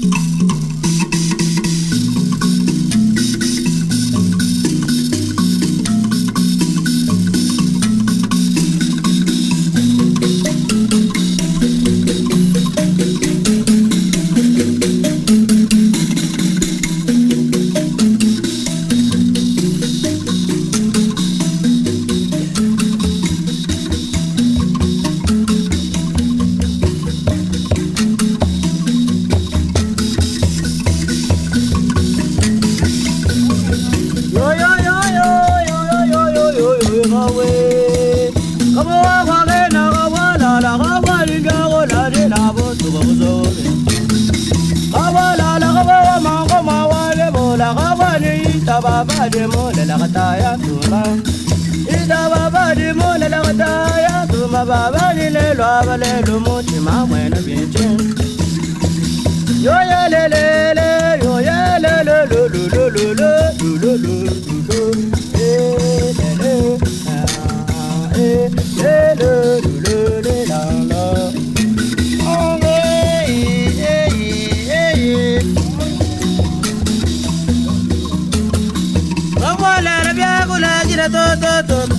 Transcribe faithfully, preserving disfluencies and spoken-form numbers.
Baba de mole la kataya tuma ida baba de mole la kataya tuma baba ni le lo abale lo muti ma bueno bien yo ya le le le yo ya le le lo lo lo lo lo lo lo lo eh le ah eh le lo lo le la la oh eh eh eh la rabia con la gira to to to